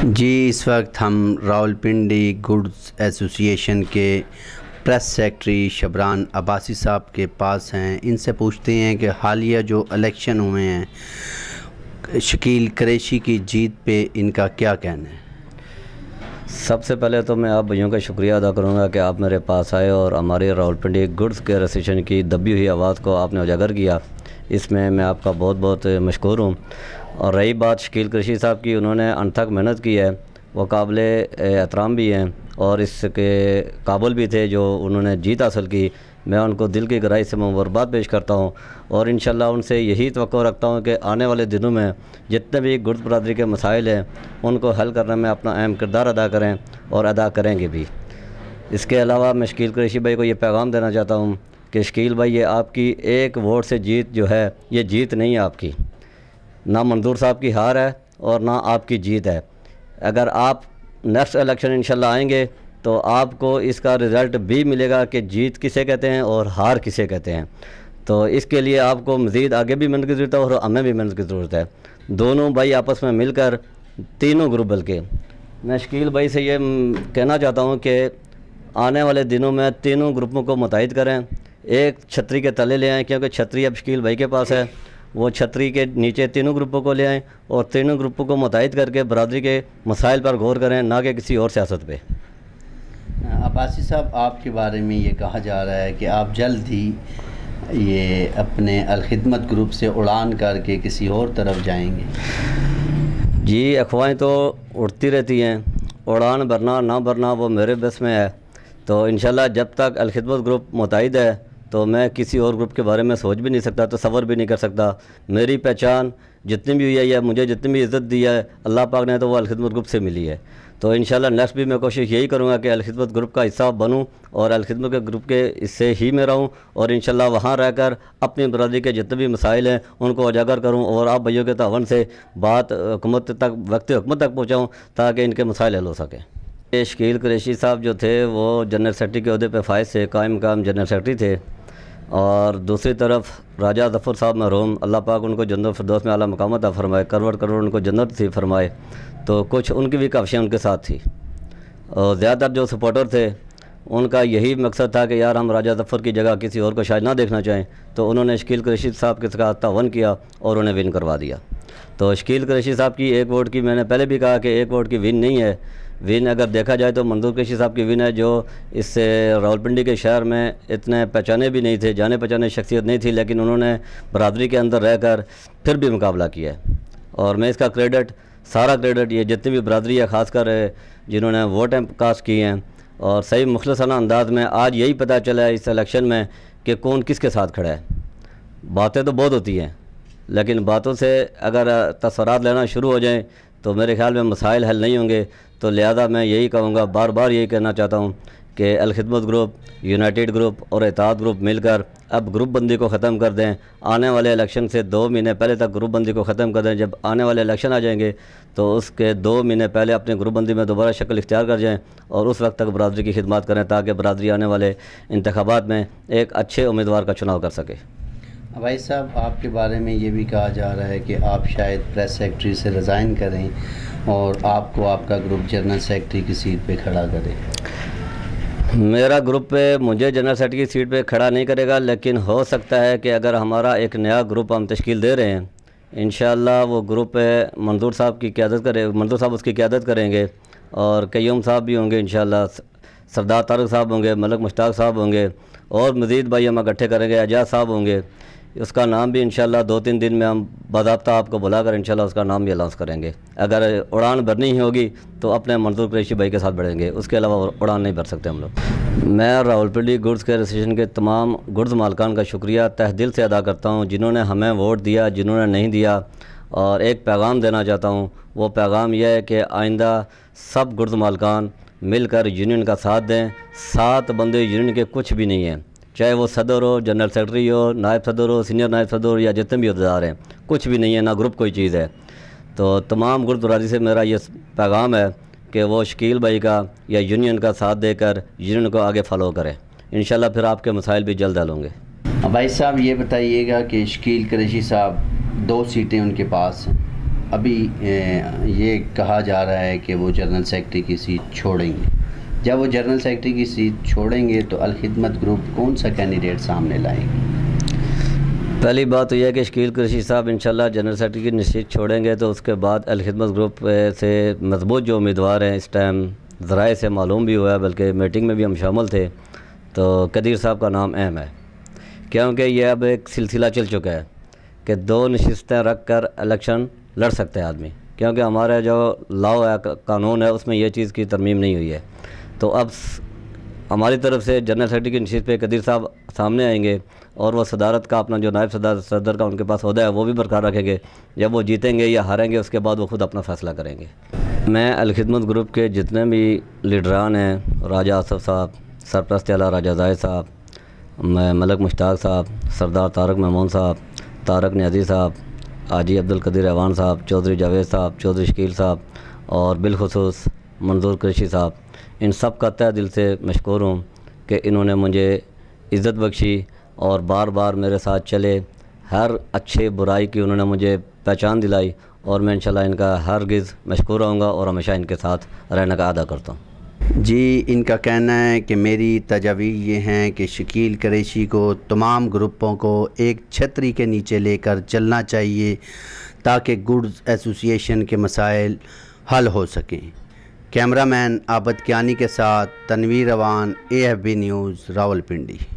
جی اس وقت ہم راولپنڈی گڈز ایسوسیشن کے پریس سیکرٹری شبران عباسی صاحب کے پاس ہیں. ان سے پوچھتے ہیں کہ حالیہ جو الیکشن ہوئے ہیں شکیل قریشی کی جیت پہ ان کا کیا کہنا ہے؟ سب سے پہلے تو میں آپ بھائیوں کا شکریہ ادا کروں گا کہ آپ میرے پاس آئے اور ہماری راولپنڈی گڈز کے ایسوسیشن کی دبی ہوئی آواز کو آپ نے اجاگر کیا. اس میں آپ کا بہت بہت مشکور ہوں. اور رہی بات شکیل قریشی صاحب کی، انہوں نے انتھک محنت کی ہے، وہ قابل احترام بھی ہیں اور اس کے قابل بھی تھے جو انہوں نے جیت حاصل کی. میں ان کو دل کی گہرائی سے مبارکباد پیش کرتا ہوں اور انشاءاللہ ان سے یہی توقع رکھتا ہوں کہ آنے والے دنوں میں جتنے بھی گڈز برادری کے مسائل ہیں ان کو حل کرنے میں اپنا اہم کردار ادا کریں اور ادا کریں گے بھی. اس کے علاوہ میں شکیل قریشی بھائی کو یہ پیغام دینا چاہتا ہوں کہ شکیل بھائی، یہ آپ کی ایک ووٹ سے جیت جو ہے یہ جیت نہیں ہے آپ کی، نہ منظور صاحب کی ہار ہے اور نہ آپ کی جیت ہے. اگر آپ نیکسٹ الیکشن انشاءاللہ آئیں گے تو آپ کو اس کا رزلٹ بھی ملے گا کہ جیت کسے کہتے ہیں اور ہار کسے کہتے ہیں. تو اس کے لیے آپ کو مزید آگے بھی محنت کی ضرورت ہے اور ہمیں بھی محنت کی ضرورت ہے. دونوں بھائی آپس میں مل کر، تینوں گروپ بلکہ، میں شکیل بھائی سے یہ کہنا چاہتا ہوں کہ آنے والے دنوں میں تینوں گروپوں کو متحد کریں، ایک چھتری کے تلے لے آئیں، کیونکہ چھتری اب شکیل بھائی کے پاس ہے. وہ چھتری کے نیچے تینوں گروپوں کو لے آئیں اور تینوں گروپوں کو متحد کر کے برادری کے مسائل پر غور کریں، نہ کہ کسی اور سیاست پہ. عباسی صاحب، آپ کے بارے میں یہ کہا جا رہا ہے کہ آپ جلد ہی یہ اپنے الخدمت گروپ سے اڑان کر کے کسی اور طرف جائیں گے. جی، افواہیں تو اڑتی رہتی ہیں، اڑان بھرنا نہ بھرنا وہ میرے بس میں ہے. تو انشاءاللہ جب تک الخدمت گروپ متحد ہے تو میں کسی اور گروپ کے بارے میں سوچ بھی نہیں سکتا، تصور بھی نہیں کر سکتا. میری پہچان جتنی بھی ہوئی ہے یا مجھے جتنی بھی عزت دی ہے اللہ پاک نے تو وہ الخدمت گروپ سے ملی ہے. تو انشاءاللہ نیکسٹ بھی میں کوشش یہی کروں گا کہ الخدمت گروپ کا حصہ بنوں اور الخدمت کے گروپ کے حصے ہی میں رہوں اور انشاءاللہ وہاں رہ کر اپنی برادری کے جتنے بھی مسائل ہیں ان کو اجاگر کروں اور آپ بھائیوں کے تعاون سے بات حکومت تک، وقت حکومت تک پہنچاؤں تاکہ ان کے مسائل حل ہو سکیں. شکیل قریشی صاحب جو تھے وہ جنرل سیکرٹری کے عہدے پہ فائز سے قائم جنرل سیکرٹری تھے، اور دوسری طرف راجہ ظفر صاحب مرحوم، اللہ پاک ان کو جنت الفردوس میں اعلیٰ مقام عطا فرمائے، کروڑ کروڑ ان کو جنت نصیب فرمائے. تو کچھ ان کی بھی کاوشیں ان کے ساتھ تھی اور زیادہ تر جو سپورٹر تھے ان کا یہی مقصد تھا کہ یار ہم راجہ ظفر کی جگہ کسی اور کو شاید نہ دیکھنا چاہیں. تو انہوں نے شکیل قریشی صاحب کے ساتھ تعاون کیا اور انہیں ون کروا دیا. تو شکیل قریشی صاحب کی ایک ووٹ کی، میں نے پہلے بھی کہا کہ ایک ووٹ کی ون نہیں ہے. ون اگر دیکھا جائے تو منظور قریشی صاحب کی ون ہے، جو اس سے راولپنڈی کے شہر میں اتنے پہچانے بھی نہیں تھے، جانے پہچانے شخصیت نہیں تھی، لیکن انہوں نے برادری کے اندر رہ کر پھر بھی مقابلہ کیا ہے. اور میں اس کا سارا کریڈٹ یہ جتنی بھی برادری ہے، خاص کر جنہوں نے ووٹیں کاسٹ کی ہیں اور صحیح مخلصانہ انداز میں، آج یہی پتہ چلا ہے اس الیکشن میں کہ کون کس کے ساتھ کھڑا ہے. باتیں تو بہت ہوتی ہیں لیکن باتوں سے اگر تصورات لینا شروع ہو جائیں تو میرے خیال میں مسائل حل نہیں ہوں گے. تو لہذا میں یہی کہوں گا، بار بار یہی کہنا چاہتا ہوں کہ الخدمت گروپ، یونائٹڈ گروپ اور اتحاد گروپ مل کر اب گروپ بندی کو ختم کر دیں. آنے والے الیکشن سے 2 مہینے پہلے تک گروپ بندی کو ختم کر دیں. جب آنے والے الیکشن آ جائیں گے تو اس کے 2 مہینے پہلے اپنے گروپ بندی میں دوبارہ شکل اختیار کر جائیں اور اس وقت تک برادری کی خدمات کریں تاکہ برادری آنے والے انتخابات میں ایک اچھے امیدوار کا چناؤ کر سکے. بھائی صاحب، آپ کے بارے میں یہ بھی کہا جا رہا ہے کہ آپ شاید پریس سیکرٹری سے ریزائن کریں اور آپ کو آپ کا گروپ جنرل سیکرٹری کی سیٹ پہ کھڑا کرے. میرا گروپ پہ مجھے جنرل سیکرٹری کی سیٹ پہ کھڑا نہیں کرے گا، لیکن ہو سکتا ہے کہ اگر ہمارا ایک نیا گروپ ہم تشکیل دے رہے ہیں انشاءاللہ وہ گروپ منظور صاحب اس کی قیادت کریں گے اور قیوم صاحب بھی ہوں گے، انشاءاللہ سردار طارق صاحب ہوں گے، ملک مشتاق صاحب ہوں گے اور مزید بھائی ہم اکٹھے کریں گے، اعجاز صاحب ہوں گے. اس کا نام بھی انشاءاللہ 2-3 دن میں ہم باضابطہ آپ کو بلا کر انشاءاللہ اس کا نام بھی اناؤنس کریں گے. اگر اڑان بھرنی ہی ہوگی تو اپنے منظور قریشی بھائی کے ساتھ بڑھیں گے، اس کے علاوہ اڑان نہیں بھر سکتے ہم لوگ. میں راولپنڈی گڈز کے ایسوسیشن کے تمام گڈز مالکان کا شکریہ تہ دل سے ادا کرتا ہوں جنہوں نے ہمیں ووٹ دیا، جنہوں نے نہیں دیا. اور ایک پیغام دینا چاہتا ہوں، وہ پیغام یہ ہے کہ آئندہ سب گڈز مالکان مل کر یونین کا ساتھ دیں. 7 بندے یونین کے کچھ بھی نہیں ہیں، چاہے وہ صدر ہو، جنرل سیکرٹری ہو، نائب صدر ہو، سینئر نائب صدر ہو یا جتنے بھی عہدیدار ہیں، کچھ بھی نہیں ہے، نہ گروپ کوئی چیز ہے. تو تمام گڈز برادری سے میرا یہ پیغام ہے کہ وہ شکیل بھائی کا یا یونین کا ساتھ دے کر یونین کو آگے فالو کریں. انشاءاللہ پھر آپ کے مسائل بھی جلد حل ہوں گے. بھائی صاحب، یہ بتائیے گا کہ شکیل قریشی صاحب 2 سیٹیں ان کے پاس ہیں، ابھی یہ کہا جا رہا ہے کہ وہ جنرل سیکرٹری کی سیٹ چھوڑیں گے. جب وہ جنرل سیکرٹری کی سیٹ چھوڑیں گے تو الخدمت گروپ کون سا کینڈیڈیٹ سامنے لائیں گے؟ پہلی بات تو یہ ہے کہ شکیل قریشی صاحب انشاءاللہ جنرل سیکرٹری کی سیٹ چھوڑیں گے تو اس کے بعد الخدمت گروپ سے مضبوط جو امیدوار ہیں اس ٹائم ذرائع سے معلوم بھی ہوا ہے، بلکہ میٹنگ میں بھی ہم شامل تھے، تو قدیر صاحب کا نام اہم ہے، کیونکہ یہ اب ایک سلسلہ چل چکا ہے کہ 2 نشستیں رکھ کر الیکشن لڑ سکتے ہیں آدمی، کیونکہ ہمارا جو لاء ہے، قانون ہے، اس میں یہ چیز کی ترمیم نہیں ہوئی ہے. تو اب ہماری طرف سے جنرل سیکرٹری کی نشست پہ قدیر صاحب سامنے آئیں گے اور وہ صدارت کا اپنا جو نائب صدر کا ان کے پاس عہدہ ہے وہ بھی برقرار رکھیں گے. جب وہ جیتیں گے یا ہاریں گے اس کے بعد وہ خود اپنا فیصلہ کریں گے. میں الخدمت گروپ کے جتنے بھی لیڈران ہیں، راجہ آصف صاحب، سرپرست اعلیٰ راجہ زاہد صاحب، ملک مشتاق صاحب، سردار طارق محمود صاحب، طارق نیازی صاحب، حاجی عبدالقدیر ایوان صاحب، چودھری جاوید صاحب، چودھری شکیل صاحب اور بالخصوص منظور قریشی صاحب، ان سب کا تہ دل سے مشکور ہوں کہ انہوں نے مجھے عزت بخشی اور بار بار میرے ساتھ چلے. ہر اچھے برائی کی انہوں نے مجھے پہچان دلائی اور میں انشاءاللہ ان کا ہرگز مشکور رہوں گا اور ہمیشہ ان کے ساتھ رہنے کا عہدہ کرتا ہوں. جی، ان کا کہنا ہے کہ میری تجاویز یہ ہیں کہ شکیل قریشی کو تمام گروپوں کو ایک چھتری کے نیچے لے کر چلنا چاہیے تاکہ گڈز ایسوسی ایشن کے مسائل حل ہو سکیں. کیمرہ مین عابد کیانی کے ساتھ تنویر روان، AFB نیوز، راولپنڈی.